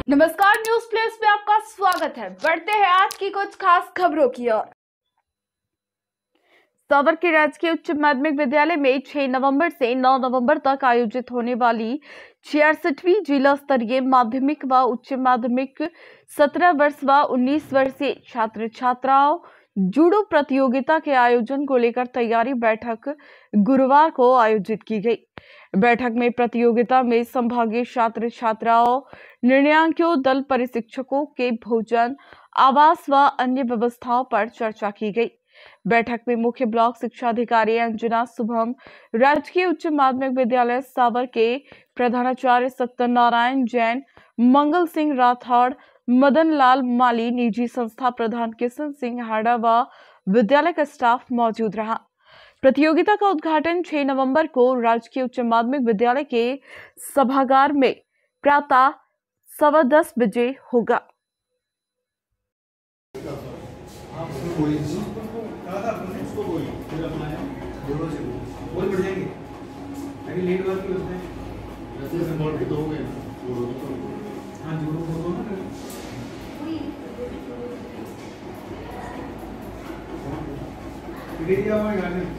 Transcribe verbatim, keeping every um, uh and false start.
नमस्कार, news place में आपका स्वागत है। बढ़ते हैं आज की कुछ खास खबरों की ओर। सावर के राजकीय उच्च माध्यमिक विद्यालय में छह नवंबर से नौ नवंबर तक आयोजित होने वाली छियासठवीं जिला स्तरीय माध्यमिक व उच्च माध्यमिक सत्रह वर्ष व उन्नीस वर्षीय छात्र छात्राओं जूडो प्रतियोगिता के आयोजन को लेकर तैयारी बैठक गुरुवार को आयोजित की गई। बैठक में प्रतियोगिता में संभागीय छात्र छात्राओं, निर्णायकों, दल प्रशिक्षकों के भोजन, आवास व अन्य व्यवस्थाओं पर चर्चा की गई। बैठक में मुख्य ब्लॉक शिक्षा अधिकारी अंजना शुभम, राजकीय उच्च माध्यमिक विद्यालय सावर के प्रधानाचार्य सत्यनारायण जैन, मंगल सिंह राठौड़, मदन लाल माली, निजी संस्था प्रधान किशन सिंह हाड़ा व विद्यालय का स्टाफ मौजूद रहा। प्रतियोगिता का उद्घाटन छह नवंबर को राजकीय उच्च माध्यमिक विद्यालय के सभागार में प्रातः सवा दस बजे होगा। मीडिया में गाने